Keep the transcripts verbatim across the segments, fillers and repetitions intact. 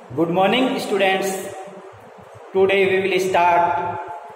Good morning, students. Today we will start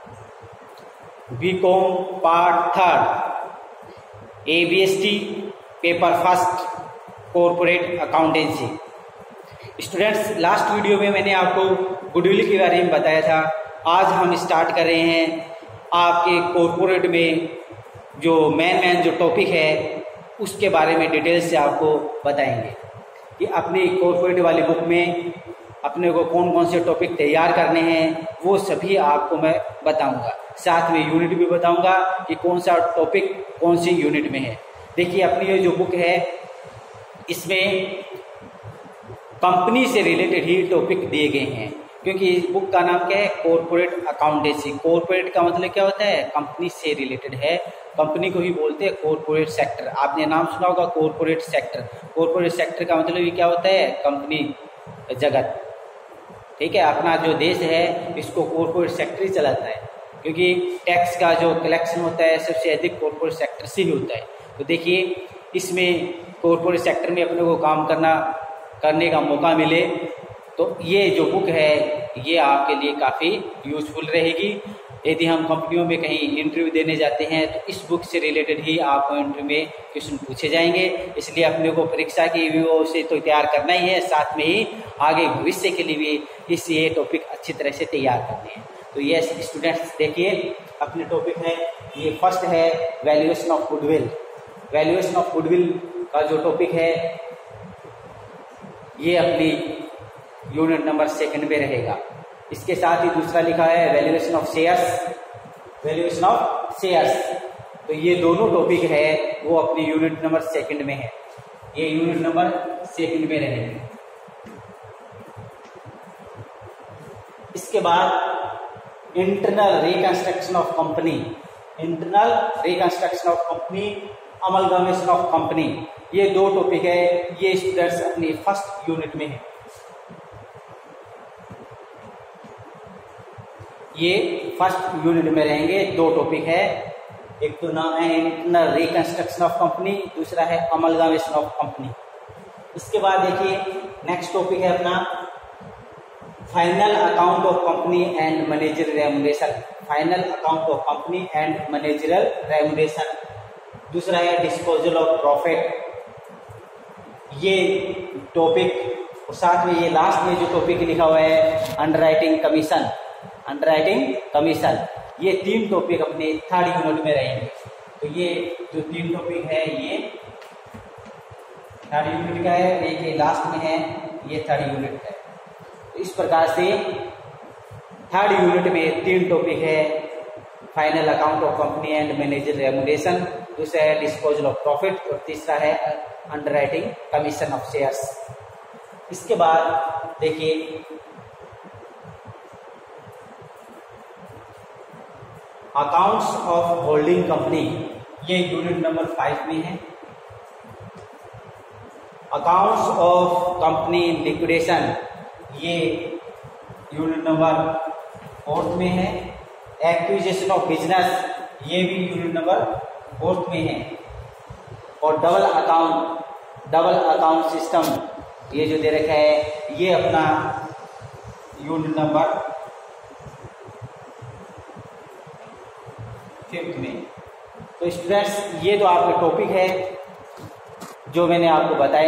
B Com Part Third, A B S T Paper First, Corporate Accountancy. Students, last video में मैंने आपको goodwill के बारे में बताया था। आज हम स्टार्ट कर रहे हैं आपके कॉर्पोरेट में जो मेन मेन जो टॉपिक है उसके बारे में डिटेल से आपको बताएंगे कि अपनी कॉर्पोरेट वाली बुक में अपने को कौन कौन से टॉपिक तैयार करने हैं वो सभी आपको मैं बताऊंगा। साथ में यूनिट भी बताऊंगा कि कौन सा टॉपिक कौन सी यूनिट में है। देखिए, अपनी ये जो बुक है इसमें कंपनी से रिलेटेड ही टॉपिक दिए गए हैं, क्योंकि इस बुक का नाम क्या है? Corporate accountancy. कॉर्पोरेट का मतलब क्या होता है? कंपनी से रिलेटेड है। कंपनी को ही बोलते हैं कॉर्पोरेट सेक्टर। आपने नाम सुना होगा कॉर्पोरेट सेक्टर। कॉर्पोरेट सेक्टर का मतलब ये क्या होता है? कंपनी जगत। ठीक है, अपना जो देश है इसको कॉर्पोरेट सेक्टर ही चलाता है, क्योंकि टैक्स का जो कलेक्शन होता है सबसे अधिक कॉर्पोरेट सेक्टर से ही होता है। तो देखिए, इसमें कॉर्पोरेट सेक्टर में अपने को काम करना करने का मौका मिले तो ये जो बुक है ये आपके लिए काफ़ी यूजफुल रहेगी। यदि हम कंपनियों में कहीं इंटरव्यू देने जाते हैं तो इस बुक से रिलेटेड ही आपको इंटरव्यू में क्वेश्चन पूछे जाएंगे। इसलिए अपने को परीक्षा की व्यू से तो तैयार करना ही है, साथ में ही आगे भविष्य के लिए भी इस ये टॉपिक अच्छी तरह से तैयार करने हैं। तो ये स्टूडेंट्स देखिए, अपने टॉपिक है ये फर्स्ट है valuation of goodwill. Valuation of goodwill का जो टॉपिक है ये अपनी यूनिट नंबर सेकंड में रहेगा। इसके साथ ही दूसरा लिखा है valuation of shares. Valuation of shares, तो ये दोनों टॉपिक है वो अपनी यूनिट नंबर सेकंड में है। ये यूनिट नंबर सेकंड में रहेंगे। इसके बाद internal reconstruction of company. Internal reconstruction of company, amalgamation of company, ये दो टॉपिक है। ये स्टूडेंट्स अपनी फर्स्ट यूनिट में है। ये फर्स्ट यूनिट में रहेंगे। दो टॉपिक है, एक तो नाम है इंटरनल रिकंस्ट्रक्शन ऑफ कंपनी, दूसरा है अमलगमेशन ऑफ कंपनी। इसके बाद देखिए नेक्स्ट टॉपिक है अपना final account of company and managerial remuneration. Final account of company and managerial remuneration. दूसरा है डिस्पोजल ऑफ प्रॉफिट। ये टॉपिक, और साथ में ये लास्ट में जो टॉपिक लिखा हुआ है अंडरराइटिंग कमीशन। अंडरराइटिंग कमीशन, ये तीन टॉपिक अपने थर्ड यूनिट में रहेंगे। तो ये जो तीन टॉपिक है ये थर्ड यूनिट का है, एक ये लास्ट में है, ये थर्ड यूनिट है। तो इस प्रकार से थर्ड यूनिट में तीन टॉपिक है, final account of company and manager remuneration, दूसरा है डिस्पोजल ऑफ प्रॉफिट और तीसरा है अंडरराइटिंग कमीशन ऑफ शेयर्स। इसके बाद देखिए अकाउंट्स ऑफ होल्डिंग कंपनी, ये यूनिट नंबर फाइव में है। अकाउंट्स ऑफ कंपनी लिक्विडेशन, ये यूनिट नंबर फोर्थ में है। एक्विजिशन ऑफ बिजनेस, ये भी यूनिट नंबर फोर्थ में है। और double account, double account system, ये जो दे रखा है ये अपना यूनिट नंबर फिफ्थ में। तो स्टूडेंट्स, ये तो आपके टॉपिक है जो मैंने आपको बताए।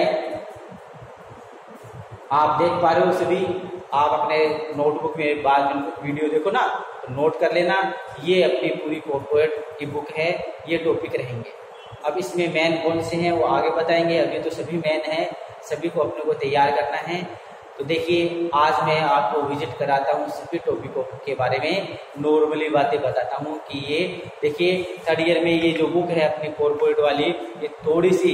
आप देख पा रहे हो सभी। आप अपने नोटबुक में बाद में वीडियो देखो ना तो नोट कर लेना। ये अपनी पूरी कॉर्पोरेट की बुक है, ये टॉपिक रहेंगे। अब इसमें मेन कौन से हैं वो आगे बताएंगे। अभी तो सभी मेन हैं, सभी को अपने को तैयार करना है। तो देखिए, आज मैं आपको विजिट कराता हूँ सभी टॉपिकों के बारे में, नॉर्मली बातें बताता हूँ कि ये देखिए थर्ड ईयर में ये जो बुक है अपनी कॉर्पोरेट वाली, ये थोड़ी सी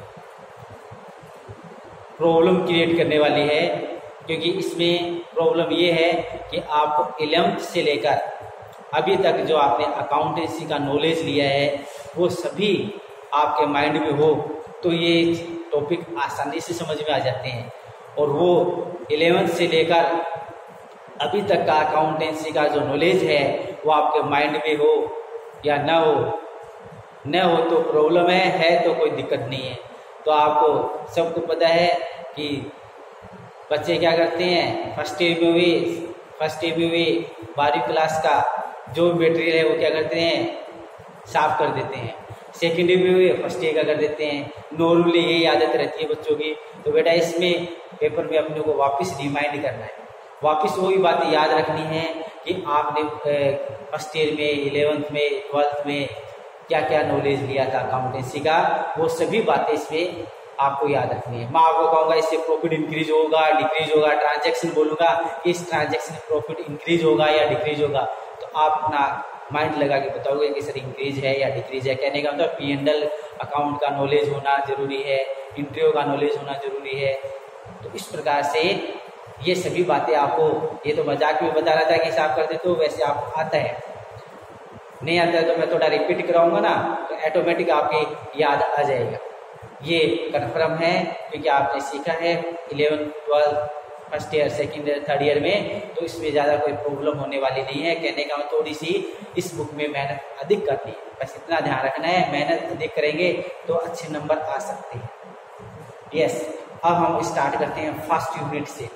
प्रॉब्लम क्रिएट करने वाली है, क्योंकि इसमें प्रॉब्लम ये है कि आपको इलेवेंथ से लेकर अभी तक जो आपने अकाउंटेंसी का नॉलेज लिया है वो सभी आपके माइंड में हो तो ये टॉपिक आसानी से समझ में आ जाते हैं। और वो इलेवेंथ से लेकर अभी तक का अकाउंटेंसी का जो नॉलेज है वो आपके माइंड में हो या ना हो, न हो तो प्रॉब्लम है, है तो कोई दिक्कत नहीं है। तो आपको सबको पता है कि बच्चे क्या करते हैं, फर्स्ट ईयर में भी फर्स्ट ईयर में भी बारहवीं क्लास का जो मटेरियल है वो क्या करते हैं, साफ कर देते हैं। सेकेंड ईयर में भी फर्स्ट ईयर का कर देते हैं। नॉर्मली यही आदत रहती है बच्चों की। तो बेटा इसमें पेपर में अपने को वापस रिमाइंड करना है, वापस वही बातें याद रखनी है कि आपने फर्स्ट ईयर में, इलेवेंथ में, ट्वेल्थ में क्या क्या नॉलेज लिया था अकाउंटेंसी का, वो सभी बातें इसमें आपको याद रखनी है। मैं आपको कहूँगा इससे प्रॉफिट इंक्रीज होगा, डिक्रीज होगा, ट्रांजैक्शन बोलूँगा कि इस ट्रांजैक्शन प्रॉफिट इंक्रीज होगा या डिक्रीज होगा, तो आप अपना माइंड लगा के बताओगे कि सर इंक्रीज है या डिक्रीज है। कहने का मतलब पी एंड एल अकाउंट का नॉलेज होना जरूरी है, इंटरव्यू का नॉलेज होना जरूरी है। तो इस प्रकार से ये सभी बातें आपको, ये तो मजाक में बता रहा था कि हिसाब कर देते हो, वैसे आपको आता है, नहीं आता है तो मैं थोड़ा रिपीट कराऊंगा ना, तो ऑटोमेटिक आपकी याद आ जाएगा। ये कन्फर्म है क्योंकि आपने सीखा है eleven twelfth first year, second year, third year में, तो इसमें ज़्यादा कोई प्रॉब्लम होने वाली नहीं है। कहने का थोड़ी सी इस बुक में मेहनत अधिक करनी है, बस इतना ध्यान रखना है, मेहनत अधिक करेंगे तो अच्छे नंबर आ सकते हैं। यस, अब हम स्टार्ट करते हैं फर्स्ट यूनिट से।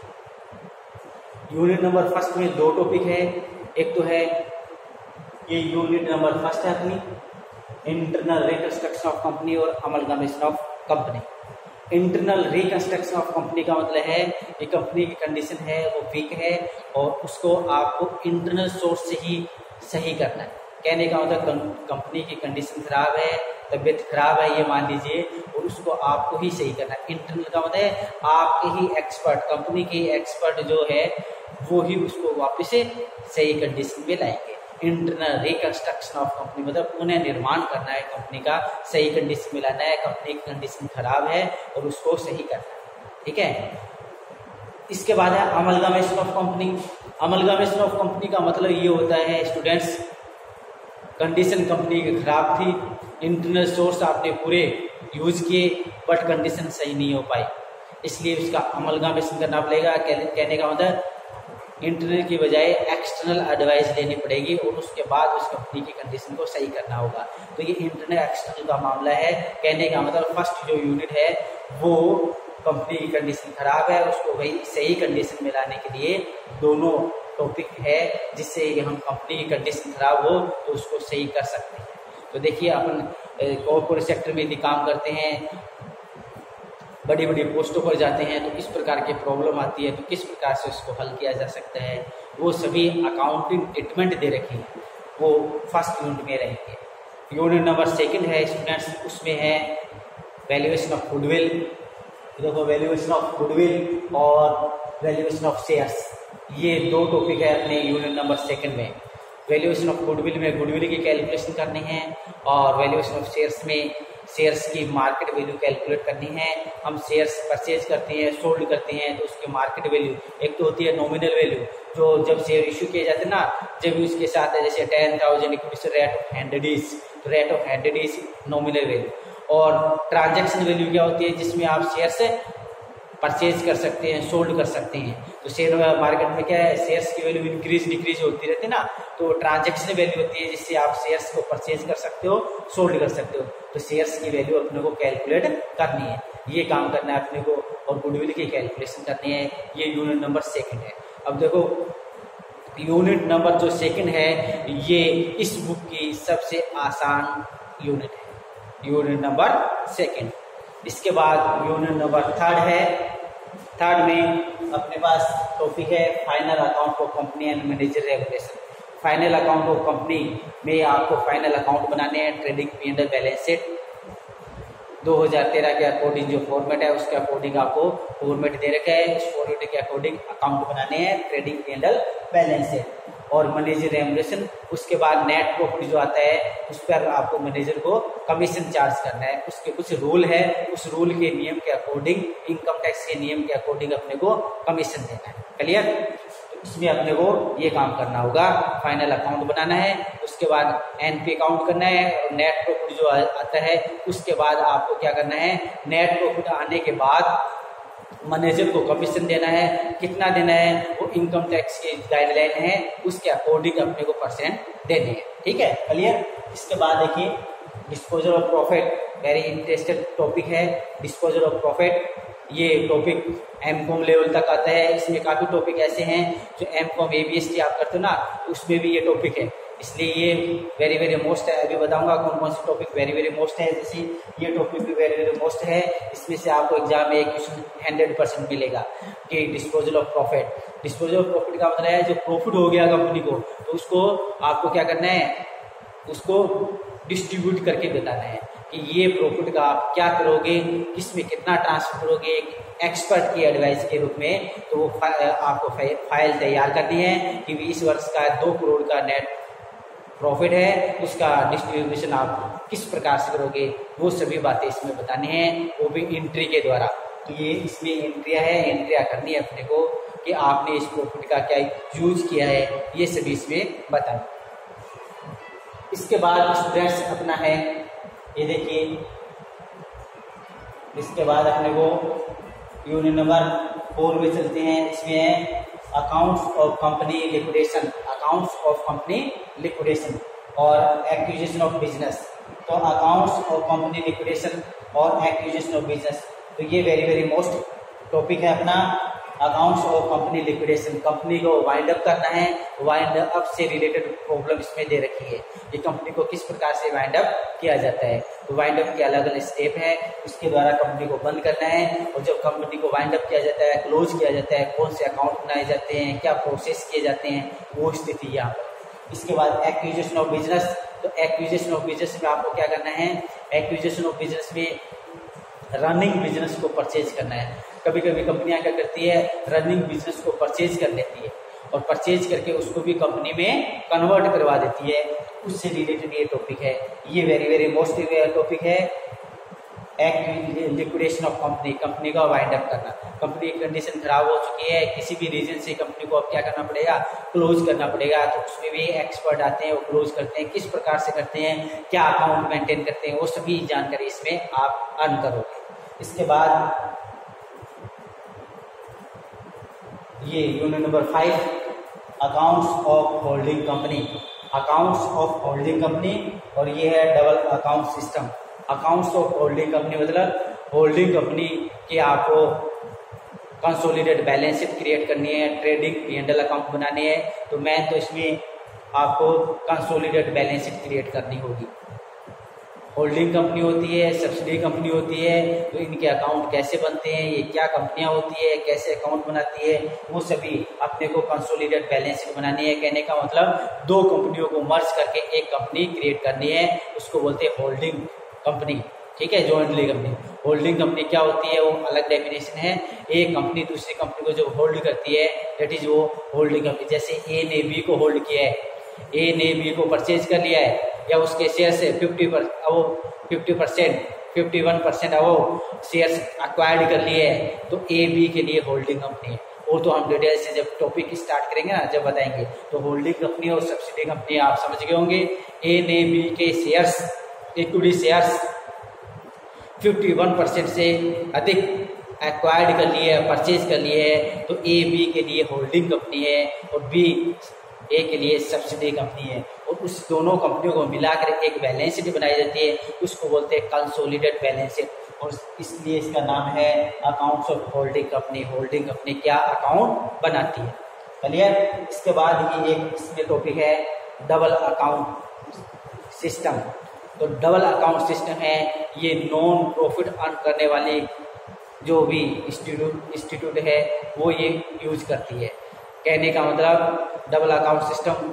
यूनिट नंबर फर्स्ट में दो टॉपिक है, एक तो है ये यूनिट नंबर फर्स्ट है अपनी इंटरनल रिकंस्ट्रक्शन ऑफ कंपनी और amalgamation of company. Internal reconstruction of company का मतलब है कि कंपनी की कंडीशन है वो वीक है और उसको आपको इंटरनल सोर्स से ही सही करना है। कहने का मतलब कंपनी की कंडीशन खराब है, तबीयत खराब है ये मान लीजिए, और उसको आपको ही सही करना है। इंटरनल का मतलब है आपके ही एक्सपर्ट, कंपनी के एक्सपर्ट जो है वो ही उसको वापस से सही कंडीशन में लाएंगे। इंटरनल रिकंस्ट्रक्शन ऑफ कंपनी मतलब उन्हें निर्माण करना है, कंपनी का सही कंडीशन में लाना है, कंपनी की कंडीशन खराब है और उसको सही करना है। ठीक है, इसके बाद है amalgamation of company. Amalgamation of company का मतलब ये होता है स्टूडेंट्स, कंडीशन कंपनी की खराब थी, इंटरनल सोर्स आपने पूरे यूज किए बट कंडीशन सही नहीं हो पाई, इसलिए उसका अमलगमेशन करना पड़ेगा। कहने का मतलब इंटरनल की बजाय एक्सटर्नल एडवाइस लेनी पड़ेगी और उसके बाद उस कंपनी की कंडीशन को सही करना होगा। तो ये इंटरनल एक्सटर्नल का मामला है। कहने का मतलब फर्स्ट जो यूनिट है वो कंपनी की कंडीशन खराब है, उसको वही सही कंडीशन में लाने के लिए दोनों टॉपिक है, जिससे हम कंपनी की कंडीशन खराब हो तो उसको सही कर सकते हैं। तो देखिए अपन कॉर्पोरेट सेक्टर में यदि काम करते हैं, बड़ी बड़ी पोस्टों पर जाते हैं, तो इस प्रकार की प्रॉब्लम आती है, तो किस प्रकार से उसको हल किया जा सकता है, वो सभी अकाउंटिंग ट्रीटमेंट दे रखी है, वो फर्स्ट यूनिट में रहेंगे। यूनिट नंबर सेकंड है स्टूडेंट्स, उसमें है वैल्यूएशन ऑफ गुडविल। देखो वैल्यूएशन ऑफ गुडविल और वैल्यूएशन ऑफ शेयर्स, ये दो टॉपिक है अपने यूनिट नंबर सेकंड में। वैल्यूएशन ऑफ गुडविल में गुडविल की कैलकुलेशन करनी है और वैल्यूएशन ऑफ शेयर्स में शेयर्स की मार्केट वैल्यू कैलकुलेट करनी है। हम शेयर्स परचेज करते हैं, सोल्ड करते हैं, तो उसकी मार्केट वैल्यू एक तो होती है नॉमिनल वैल्यू, जो जब शेयर इश्यू किए जाते हैं ना, जब उसके साथ है जैसे ten thousand equity rate of hundred is, तो rate of hundred is nominal value. और ट्रांजैक्शन वैल्यू क्या होती है, जिसमें आप शेयर से परचेज कर सकते हैं, सोल्ड कर सकते हैं। तो शेयर मार्केट में क्या है, शेयर्स की वैल्यू इंक्रीज डिक्रीज होती रहती है ना, तो ट्रांजैक्शन वैल्यू होती है जिससे आप शेयर्स को परचेज कर सकते हो, सोल्ड कर सकते हो। तो शेयर्स की वैल्यू अपने को कैलकुलेट करनी है, ये काम करना है अपने को, और गुडविल की कैलकुलेशन करनी है। ये यूनिट नंबर सेकंड है। अब देखो यूनिट नंबर जो सेकंड है ये इस बुक की सबसे आसान यूनिट है, यूनिट नंबर सेकंड। इसके बाद यूनिट नंबर थर्ड है। थर्ड में अपने पास टॉपिक है final account of company and manager regulation. Final account of company में आपको फाइनल अकाउंट बनाने हैं, trading P and L balance sheet दो हज़ार तेरह के अकॉर्डिंग जो फॉर्मेट है उसके अकॉर्डिंग आपको फॉर्मेट दे रखा है, उस फॉर्मेट के अकॉर्डिंग अकाउंट बनाने हैं, trading P and L balance sheet और मैनेजर रेमुनरेशन। उसके बाद नेट प्रॉफिट जो आता है उस पर आपको मैनेजर को कमीशन चार्ज करना है, उसके कुछ रूल है, उस रूल के नियम के अकॉर्डिंग, इनकम टैक्स के नियम के अकॉर्डिंग अपने को कमीशन देना है। क्लियर? तो इसमें अपने को ये काम करना होगा, फाइनल अकाउंट बनाना है, उसके बाद एनपी अकाउंट करना है और नेट प्रॉफिट जो आता है उसके बाद आपको क्या करना है, नेट प्रॉफिट आने के बाद मैनेजर को कमीशन देना है। कितना देना है वो इनकम टैक्स की गाइडलाइन है, उसके अकॉर्डिंग अपने को परसेंट देने हैं। ठीक है, क्लियर? इसके बाद देखिए disposal of profit, very interested topic है डिस्पोजल ऑफ प्रॉफिट। ये टॉपिक एम कॉम लेवल तक आता है। इसमें काफ़ी टॉपिक ऐसे हैं जो M com A B S T आप करते हो ना, उसमें भी ये टॉपिक है, इसलिए ये वेरी वेरी मोस्ट है। अभी बताऊंगा कौन कौन से टॉपिक वेरी वेरी मोस्ट है। जैसे ये टॉपिक भी वेरी वेरी मोस्ट है, इसमें से आपको एग्जाम में एक क्वेश्चन हंड्रेड परसेंट मिलेगा कि disposal of profit. Disposal of profit का मतलब है जो प्रॉफिट हो गया कंपनी को, तो उसको आपको क्या करना है, उसको डिस्ट्रीब्यूट करके बताना है कि ये प्रॉफिट का आप क्या करोगे, किसमें कितना ट्रांसफर करोगे, एक एक्सपर्ट की एडवाइस के रूप में। तो वो आपको फाइल तैयार करनी है कि इस वर्ष का दो करोड़ का नेट प्रॉफिट है, उसका डिस्ट्रीब्यूशन आप किस प्रकार से करोगे, वो सभी बातें इसमें बतानी है, वो भी एंट्री के द्वारा। तो ये इसमें एंट्रिया है, एंट्रिया करनी है अपने को कि आपने इस प्रॉफिट का क्या यूज किया है, ये सभी इसमें बताना। इसके बाद स्टूडेंट्स अपना है, ये देखिए, इसके बाद अपने को यूनिट नंबर फोर में चलते हैं। इसमें है accounts of company liquidation, accounts of company liquidation और एक्विजिशन ऑफ बिजनेस। तो अकाउंट्स ऑफ कंपनी लिक्विडेशन और एक्विजिशन ऑफ बिजनेस, तो ये वेरी वेरी मोस्ट टॉपिक है अपना। Accounts of company liquidation, company को वाइंड अप करना है, वाइंड अप से रिलेटेड प्रॉब्लम इसमें दे रखी है, ये कंपनी को किस प्रकार से वाइंड अप किया जाता है। तो वाइंड अप के अलग अलग स्टेप है, उसके द्वारा कंपनी को बंद करना है, और जब कंपनी को वाइंड अप किया जाता है, क्लोज किया जाता है, कौन से अकाउंट बनाए जाते हैं, क्या प्रोसेस किए जाते हैं, वो स्थिति यहाँ पर। इसके बाद एक्विजिशन ऑफ बिजनेस, तो एक्विजिशन ऑफ बिजनेस में आपको क्या करना है, एक्विजिशन ऑफ बिजनेस में रनिंग बिजनेस को परचेज करना है। कभी कभी कंपनियां क्या करती है, रनिंग बिजनेस को परचेज कर लेती है और परचेज करके उसको भी कंपनी में कन्वर्ट करवा देती है, उससे रिलेटेड ये टॉपिक है। ये वेरी वेरी मोस्ट टॉपिक है, लिक्विडेशन ऑफ कंपनी, कंपनी का वाइंड अप करना। कंपनी की कंडीशन खराब हो चुकी है, किसी भी रीजन से कंपनी को अब क्या करना पड़ेगा, क्लोज करना पड़ेगा। तो उसमें भी एक्सपर्ट आते हैं, वो क्लोज करते हैं, किस प्रकार से करते हैं, क्या अकाउंट मेंटेन करते हैं, वो सभी जानकारी इसमें आप अर्न करोगे। इसके बाद ये unit number five, accounts of holding company, accounts of holding company, और ये है double account system. Accounts of holding company मतलब होल्डिंग कंपनी की आपको कंसोलिडेटेड बैलेंस शीट क्रिएट करनी है, trading P and L account बनाने हैं। तो मैं तो इसमें आपको कंसोलिडेटेड बैलेंस शीट क्रिएट करनी होगी। होल्डिंग कंपनी होती है, सब्सिडी कंपनी होती है, तो इनके अकाउंट कैसे बनते हैं, ये क्या कंपनियां होती है, कैसे अकाउंट बनाती है, वो सभी अपने को कंसोलिडेटेड बैलेंस शीट बनानी है। कहने का मतलब दो कंपनियों को मर्ज करके एक कंपनी क्रिएट करनी है, उसको बोलते हैं होल्डिंग कंपनी। ठीक है, जॉइंटली कंपनी। होल्डिंग कंपनी क्या होती है, वो अलग डेफिनेशन है। एक कंपनी दूसरी कंपनी को जब होल्ड करती है, दैट इज वो होल्डिंग कंपनी। जैसे ए ने बी को होल्ड किया है, ए ने बी को परचेज कर लिया है, या उसके शेयर से फिफ्टी पर अब fifty percent fifty one percent अब शेयर्स एक्वायर्ड कर लिए हैं, तो ए बी के लिए होल्डिंग कंपनी है। वो तो हम डिटेल से जब टॉपिक स्टार्ट करेंगे ना, जब बताएंगे। तो होल्डिंग कंपनी और सब्सिडी कंपनी आप समझ गए होंगे। ए ने बी के shares, equity shares fifty one percent से अधिक एक्वायर्ड कर लिए है, परचेज कर लिए है, तो ए बी के लिए होल्डिंग कंपनी है और बी ए के लिए सब्सिडी कंपनी है। और उस दोनों कंपनियों को मिलाकर एक बैलेंस शीट बनाई जाती है, उसको बोलते हैं कंसोलिडेटेड बैलेंस शीट, और इसलिए इसका नाम है accounts of holding company. Holding company क्या अकाउंट बनाती है, क्लियर। इसके बाद ये एक इसमें टॉपिक है डबल अकाउंट सिस्टम। तो डबल अकाउंट सिस्टम है, ये नॉन प्रॉफिट अर्न करने वाली जो भी इंस्टीट्यूट इंस्टीट्यूट है वो ये यूज करती है। कहने का मतलब डबल अकाउंट सिस्टम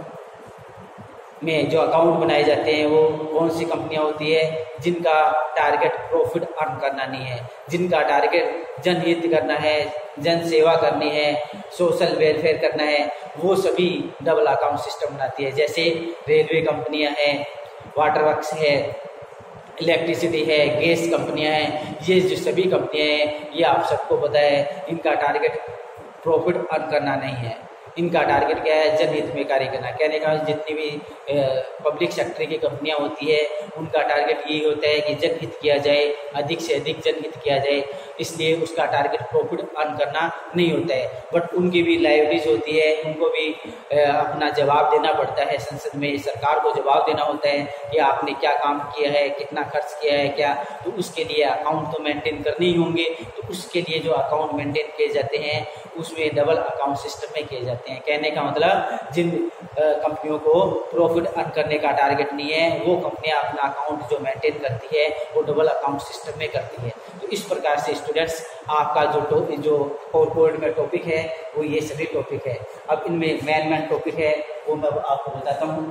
में जो अकाउंट बनाए जाते हैं वो कौन सी कंपनियां होती है, जिनका टारगेट प्रॉफिट अर्न करना नहीं है, जिनका टारगेट जनहित करना है, जन सेवा करनी है, सोशल वेलफेयर करना है, वो सभी डबल अकाउंट सिस्टम बनाती है। जैसे रेलवे कंपनियां हैं, वाटर वर्क्स है, इलेक्ट्रिसिटी है, गैस कंपनियां हैं, ये जो सभी कंपनियां हैं ये आप सबको पता है, इनका टारगेट प्रॉफिट अर्न करना नहीं है, इनका टारगेट क्या है, जनहित में कार्य करना। कहने का जितनी भी पब्लिक सेक्टर की कंपनियां होती है उनका टारगेट यही होता है कि जनहित किया जाए, अधिक से अधिक जनहित किया जाए, इसलिए उसका टारगेट प्रॉफिट अर्न करना नहीं होता है। बट उनकी भी लाइबिलिटीज होती है, उनको भी अपना जवाब देना पड़ता है, संसद में सरकार को जवाब देना होता है कि आपने क्या काम किया है, कितना खर्च किया है क्या, तो उसके लिए अकाउंट तो मेंटेन करने ही होंगे। तो उसके लिए जो अकाउंट मेंटेन किए जाते हैं उसमें डबल अकाउंट सिस्टम में किए जाते हैं। कहने का मतलब जिन कंपनियों को प्रॉफिट अर्न करने का टारगेट नहीं है वो कंपनियां अपना अकाउंट जो मेंटेन करती है वो डबल अकाउंट सिस्टम में करती है। तो इस प्रकार से स्टूडेंट्स आपका जो टॉपिक जो कॉर्पोरेट में टॉपिक है वो ये सभी टॉपिक है। अब इनमें मेन मेन टॉपिक है वो मैं आपको बताता हूँ।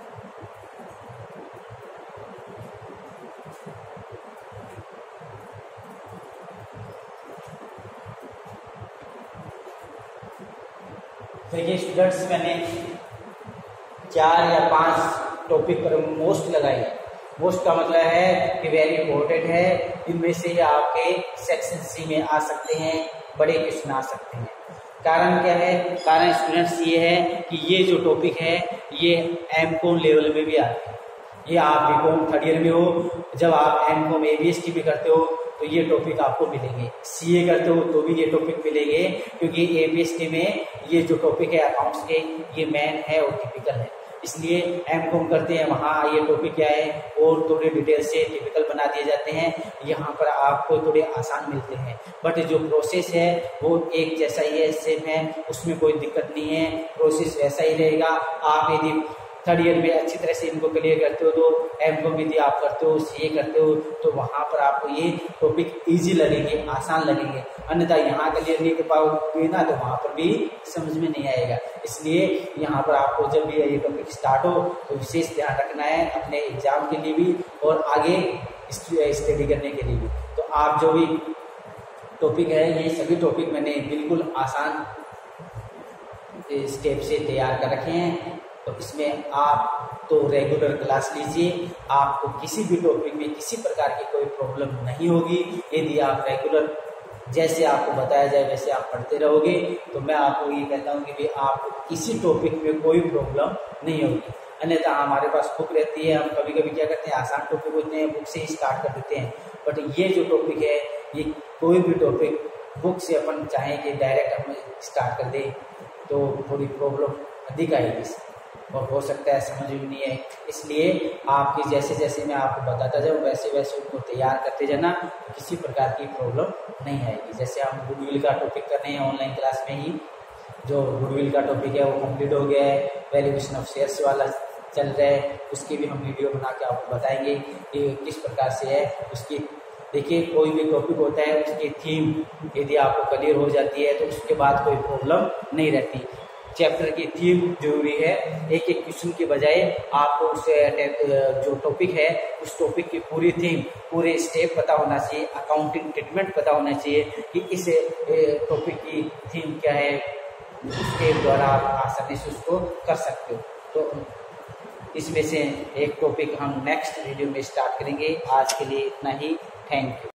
देखिए स्टूडेंट्स, मैंने चार या पांच टॉपिक पर मोस्ट लगाई। मोस्ट का मतलब है कि वेरी इंपॉर्टेंट है, इनमें से आपके सेक्शन सी में आ सकते हैं, बड़े क्वेश्चन आ सकते हैं। कारण क्या है, कारण स्टूडेंट्स ये है कि ये जो टॉपिक है ये एम कॉम लेवल में भी आते हैं। ये आप बी कॉम थर्ड ईयर में हो, जब आप M com A B S T भी करते हो तो ये टॉपिक आपको मिलेंगे, सीए करते हो तो भी ये टॉपिक मिलेंगे, क्योंकि ए बी एस टी में ये जो टॉपिक है अकाउंट्स के ये मेन है और टिपिकल है। इसलिए एम कॉम करते हैं वहाँ ये टॉपिक क्या है और थोड़े डिटेल से टिपिकल बना दिए जाते हैं, यहाँ पर आपको थोड़े आसान मिलते हैं। बट जो प्रोसेस है वो एक जैसा ही है, सेम है, उसमें कोई दिक्कत नहीं है, प्रोसेस वैसा ही रहेगा। आप यदि थर्ड ईयर में अच्छी तरह से इनको क्लियर करते हो तो एम कॉम यदि आप करते हो, सीए करते हो तो वहाँ पर आपको ये टॉपिक इजी लगेंगे, आसान लगेंगे। अन्यथा यहाँ क्लियर नहीं कर पाओगे ना तो वहाँ पर भी समझ में नहीं आएगा। इसलिए यहाँ पर आपको जब भी ये टॉपिक स्टार्ट हो तो विशेष ध्यान रखना है अपने एग्जाम के लिए भी और आगे स्टडी करने के लिए भी। तो आप जो भी टॉपिक है ये सभी टॉपिक मैंने बिल्कुल आसान स्टेप से तैयार कर रखे हैं। तो इसमें आप तो रेगुलर क्लास लीजिए, आपको किसी भी टॉपिक में किसी प्रकार की कोई प्रॉब्लम नहीं होगी यदि आप रेगुलर जैसे आपको बताया जाए वैसे आप पढ़ते रहोगे। तो मैं आपको ये कहता हूँ कि भी आपको किसी टॉपिक में कोई प्रॉब्लम नहीं होगी। अन्यथा हमारे पास बुक रहती है, हम कभी कभी क्या करते हैं आसान टॉपिक होते हैं बुक से ही स्टार्ट कर देते हैं। बट ये जो टॉपिक है ये कोई भी टॉपिक बुक से अपन चाहें कि डायरेक्ट हम स्टार्ट कर दें तो थोड़ी प्रॉब्लम अधिक आएगी और हो सकता है समझ में नहीं है। इसलिए आपकी जैसे जैसे मैं आपको बताता जाऊँ वैसे वैसे उनको तैयार करते जाना, तो किसी प्रकार की प्रॉब्लम नहीं आएगी। जैसे हम गुडविल का टॉपिक कर रहे हैं ऑनलाइन क्लास में ही, जो गुडविल का टॉपिक है वो कंप्लीट हो गया है, वैल्यूएशन ऑफ शेयर्स वाला चल रहा है, उसकी भी हम वीडियो बना के आपको बताएंगे कि किस प्रकार से है उसकी। देखिए कोई भी टॉपिक होता है उसकी थीम यदि आपको क्लियर हो जाती है तो उसके बाद कोई प्रॉब्लम नहीं रहती। चैप्टर की थीम जरूरी है, एक एक क्वेश्चन के बजाय आपको उस जो टॉपिक है उस टॉपिक की पूरी थीम पूरे स्टेप पता होना चाहिए, अकाउंटिंग ट्रीटमेंट पता होना चाहिए कि इस टॉपिक की थीम क्या है, उसके द्वारा आप आसानी से उसको कर सकते हो। तो इसमें से एक टॉपिक हम नेक्स्ट वीडियो में स्टार्ट करेंगे। आज के लिए इतना ही, थैंक यू।